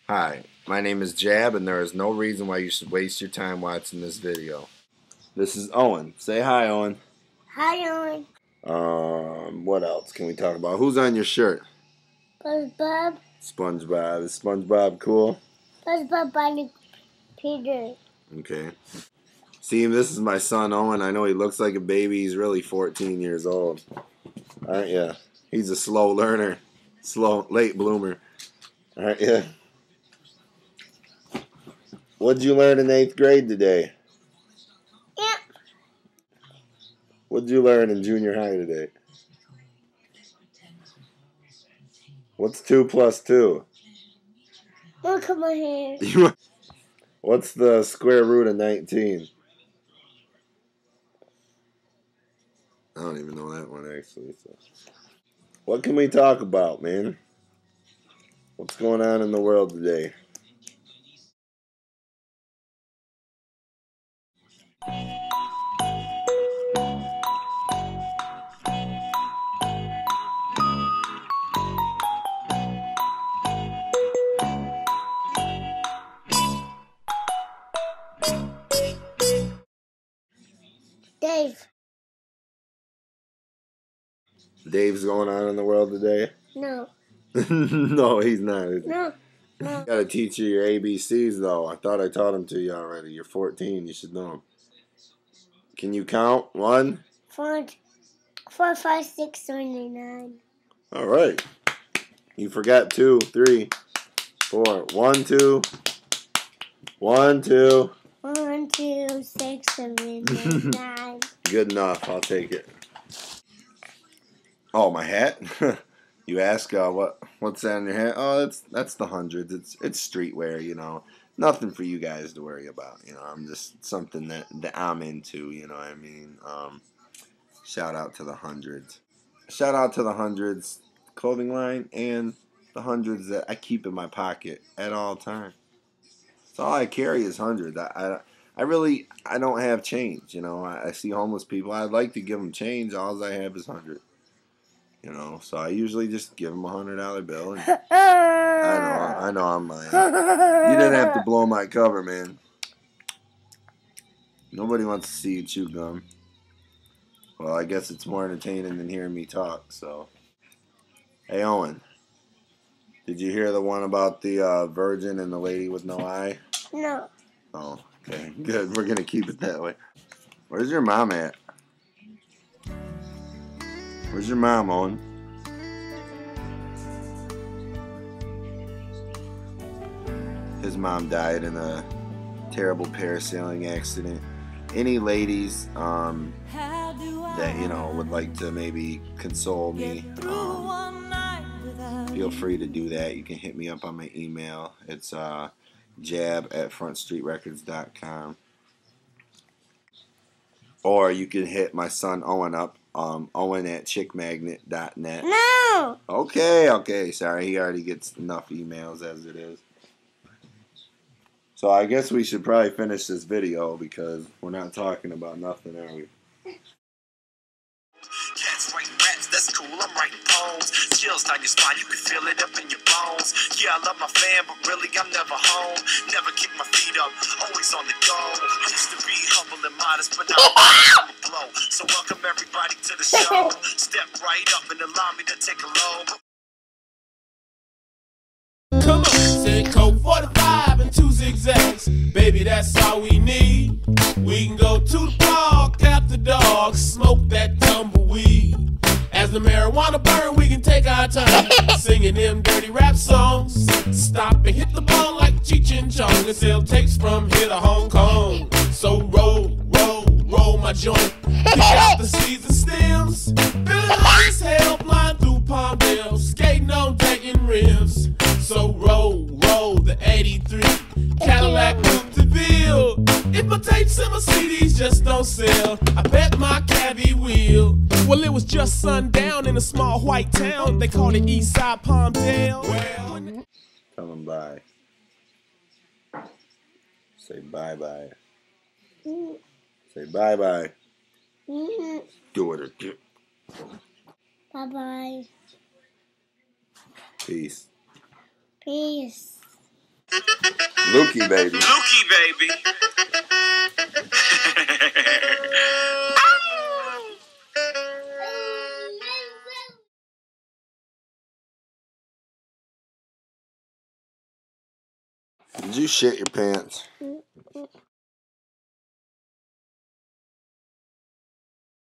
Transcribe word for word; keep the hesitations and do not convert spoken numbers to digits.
Hi, my name is Jab, and there is no reason why you should waste your time watching this video. This is Owen. Say hi, Owen. Hi, Owen. Um, what else can we talk about? Who's on your shirt? SpongeBob. SpongeBob. Is SpongeBob cool? SpongeBob by Peter. Okay. See, this is my son, Owen. I know he looks like a baby. He's really fourteen years old. Aren't you? He's a slow learner. Slow, late bloomer. Aren't you? What'd you learn in eighth grade today? Yeah. What'd you learn in junior high today? What's two plus two? Look at my hair. What's the square root of nineteen? I don't even know that one, actually. So. What can we talk about, man? What's going on in the world today? Dave. Dave's going on in the world today? No. No, he's not. Is he? No. No. You gotta teach you your A B Cs, though. I thought I taught them to you already. You're fourteen. You should know them. Can you count? One? Four, four, five, six, seven, nine. All right. You forgot two, three, four. One, two. One, two. One, two, six, seven, eight, nine. Good enough. I'll take it. Oh, my hat? You ask, uh, what what's that on your hat? Oh, that's that's the hundreds. It's it's streetwear, you know. Nothing for you guys to worry about, you know. I'm just something that, that I'm into, you know what I mean? Um, shout out to the hundreds. Shout out to the hundreds clothing line and the hundreds that I keep in my pocket at all times. So all I carry is hundreds. I, I I really I don't have change, you know. I, I see homeless people. I'd like to give them change. All I have is hundred. You know, so I usually just give them a hundred dollar bill. And I know, I know, I'm lying. You didn't have to blow my cover, man. Nobody wants to see you chew gum. Well, I guess it's more entertaining than hearing me talk. So, hey, Owen, did you hear the one about the uh, virgin and the lady with no eye? No. Oh, okay, good. We're gonna keep it that way. Where's your mom at? Where's your mom, Owen? His mom died in a terrible parasailing accident. Any ladies um, that, you know, would like to maybe console me, um, feel free to do that. You can hit me up on my email. It's uh, jab at front street records dot com. Or you can hit my son Owen up, um, Owen at chick magnet dot net. No! Okay, okay, sorry. He already gets enough emails as it is. So I guess we should probably finish this video because we're not talking about nothing, are we? Cats write raps, that's cool, I'm writing poems. Chills down your spine, you can feel it up in your bones. Yeah, I love my fam, but really I'm never home. Never kick my feet up, always on the go. I used to be humble and modest, but now I'm a blow. So welcome everybody to the show. Step right up and allow me to take a load. Come on, say Coke forty-five and two zigzags. Baby, that's all we need. We can go to the park after dark, smoke that tumbleweed. As the marijuana burn, we can take our time singing them dirty rap songs. Stop and hit the ball like Cheech and Chong and sell tapes from here to Hong Kong. So roll, roll, roll my joint. Kick out the seeds and stems. Feeling hot as hell, flying through Palmdale, skating on decking rims. So roll, roll the eighty-three Cadillac Coupe de Ville. If my tapes and my C Ds just don't sell, I bet my cabbie will. Well, it was just sundown in a small white town. They called it Eastside Palmdale. Well, Tell them bye. Say bye-bye. Mm. Say bye-bye. Mm. Do it or do it. Bye-bye. Peace. Peace. Lukey, baby. Lukey, baby. Did you shit your pants?